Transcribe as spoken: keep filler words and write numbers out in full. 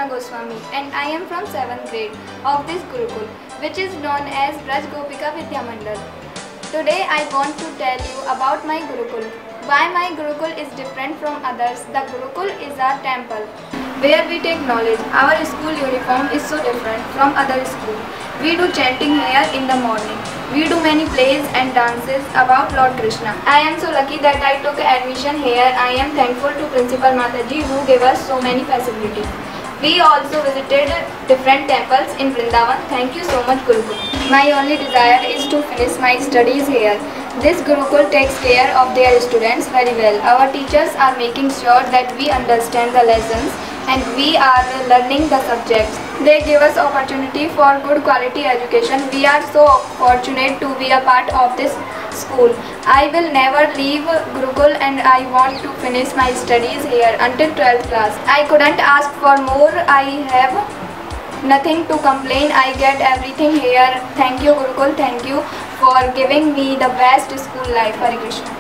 Krishna Goswami and I am from seventh grade of this Gurukul, which is known as Braj Gopika Vidya Mandal. Today I want to tell you about my Gurukul. Why my Gurukul is different from others. The Gurukul is our temple where we take knowledge. Our school uniform is so different from other schools. We do chanting here in the morning. We do many plays and dances about Lord Krishna. I am so lucky that I took admission here. I am thankful to Principal Mataji who gave us so many facilities. We also visited different temples in Vrindavan. Thank you so much, Gurukul. My only desire is to finish my studies here. This Gurukul takes care of their students very well. Our teachers are making sure that we understand the lessons and we are learning the subjects. They give us opportunity for good quality education. We are so fortunate to be a part of this school. I will never leave Gurukul and I want to finish my studies here until twelfth class. I couldn't ask for more. I have nothing to complain. I get everything here. Thank you, Gurukul. Thank you for giving me the best school life. Hare Krishna.